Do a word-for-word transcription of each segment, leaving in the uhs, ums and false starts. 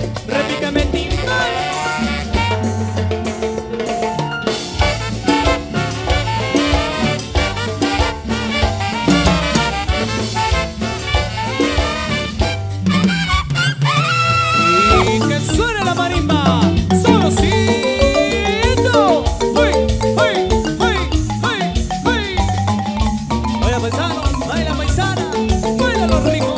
Repícame timbal. Y que suene la marimba. Sabrosito. ¡Hey, hey, hey, hey, hey! Baila paisano, baila paisana, baila los ricos.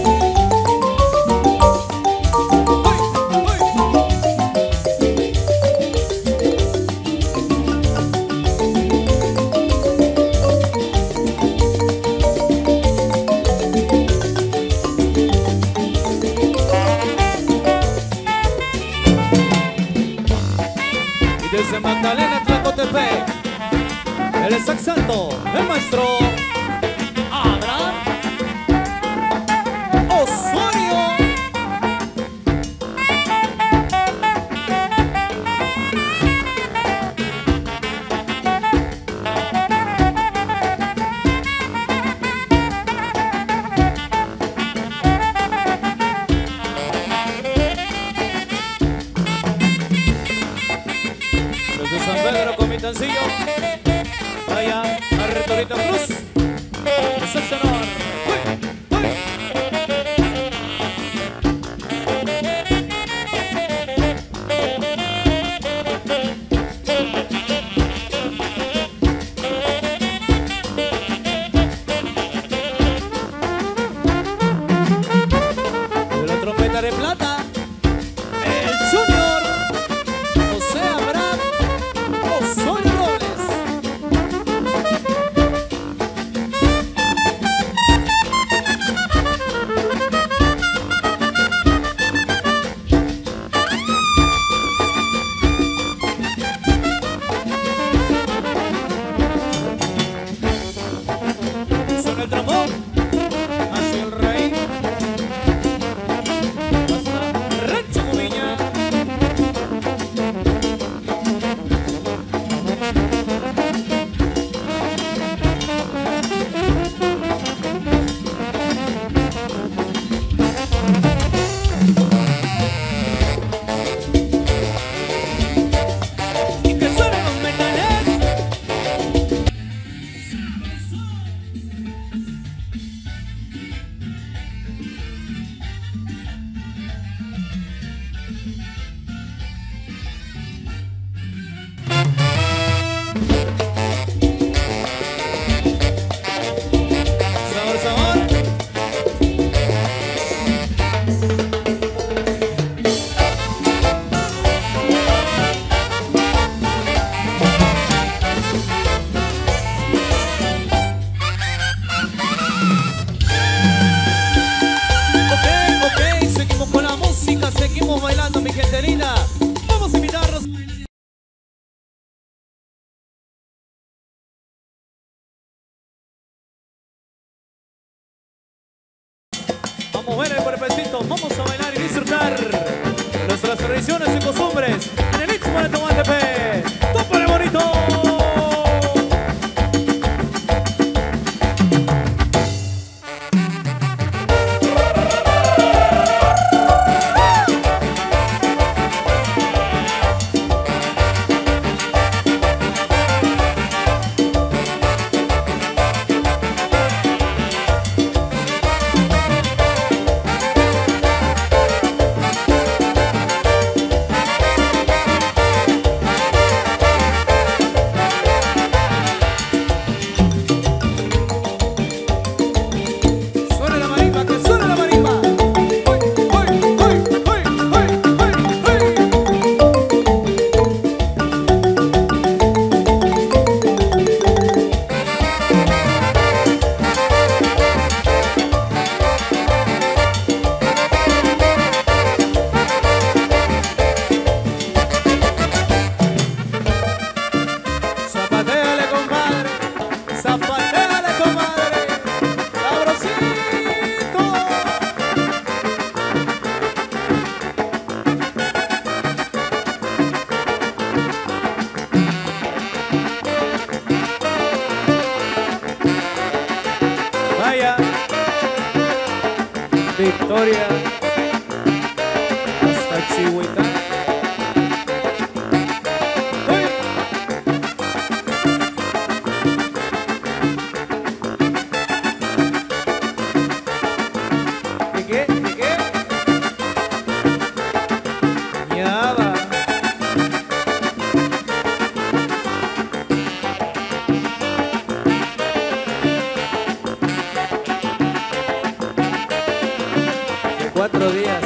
Desde Magdalena, Tlacotepec, el exacto, el maestro Abraham Osorio. Desde San Pedro, Comitancillo, vaya a Retorito Cruz, es el tenor. ¡Uy! ¡Uy! De la trompeta de plata, el Junior José Abraham Osorio Robles. Suena el trombón hacia el rey hasta Rancho Comiña. Y que suenen los metales. Sabor, sabor. Ok, ok, seguimos con la música, seguimos bailando, mi gente linda. Vamos a invitarlos. Vamos a ver el cuerpecito, vamos a bailar y disfrutar nuestras tradiciones y costumbres en el Istmo de Tehuantepec. ¡Tópale bonito! Suena la marimba, que suena la marimba. ¡Uy, uy, uy, uy, uy, uy, uy! Zapatéale, compadre, zapatéale, comadre, sabrosito. Vaya, Victoria, hasta Chihuahua. ¿Qué, qué, qué, qué? Ya va. De cuatro días.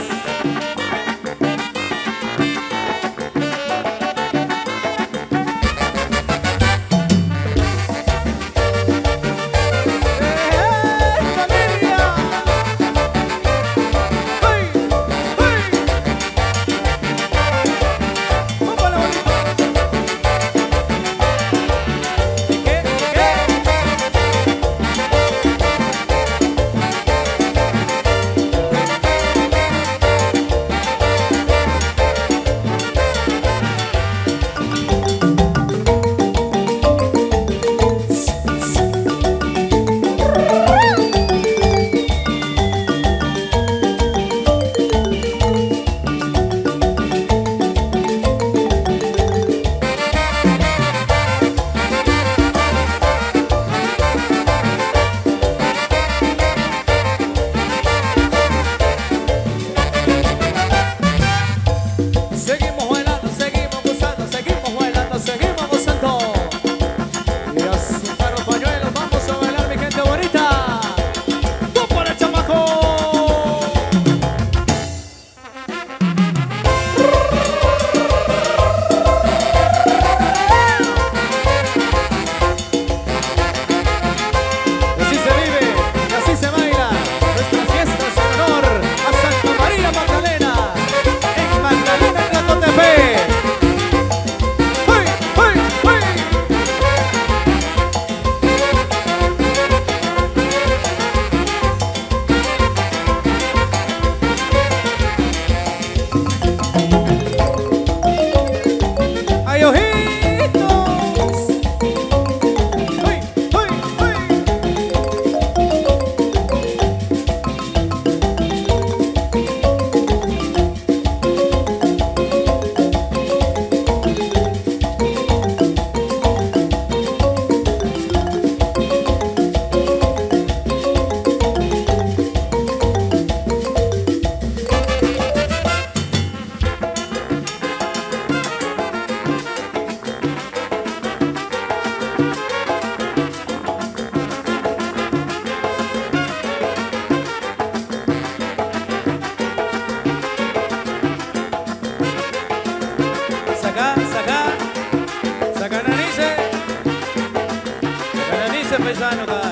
Paisano acá.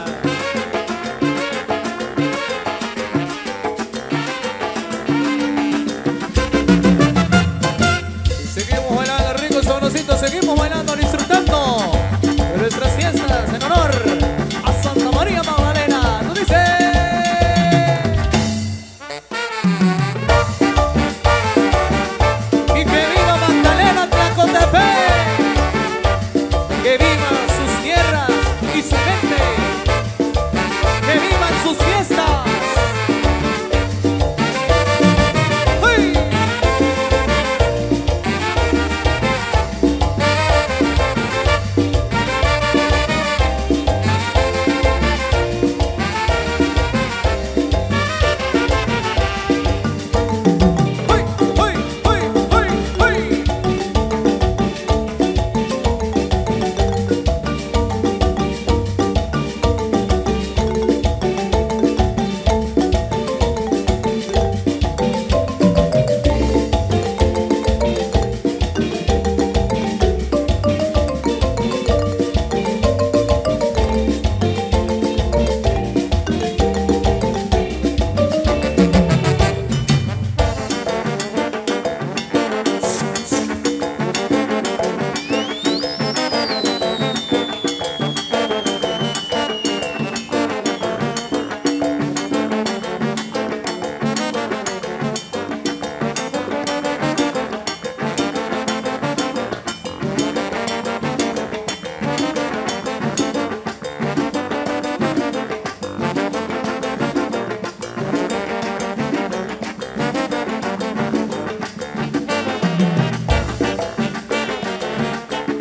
Seguimos bailando rico, sabrosito, seguimos bailando, disfrutando de nuestras fiestas en honor a Santa María Magdalena. ¿Tú dices? Y que viva Magdalena Tlacotepec, que viva sus tierras y su gente.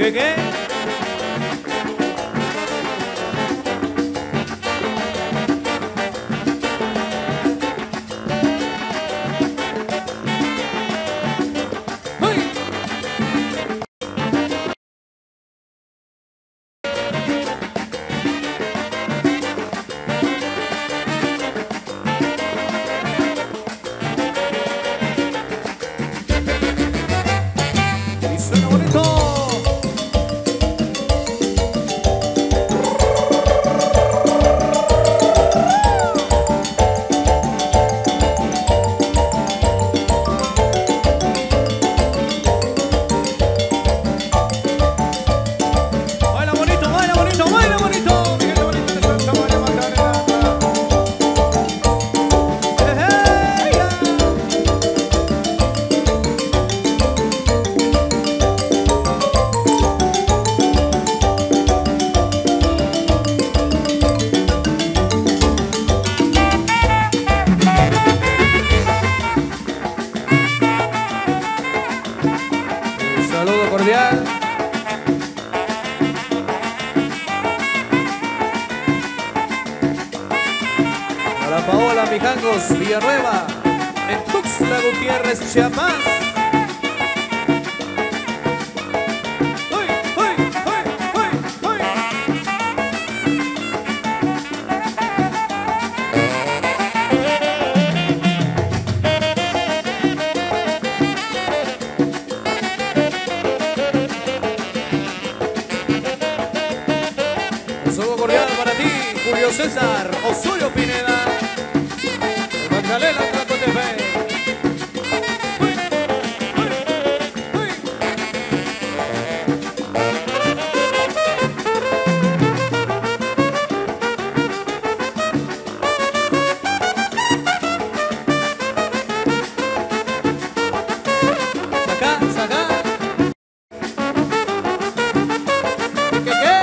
¿Qué, qué? Cordial. Para Paola Mijangos Villanueva, en Tuxtla Gutiérrez, Chiapas. ¡Uy, uy, uy, uy, uy! Un saludo cordial para ti, Julio César Osorio Pineda, Magdalena Tlacotepec. Saca, saca. ¿Qué, qué?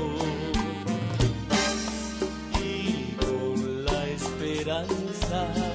esperanza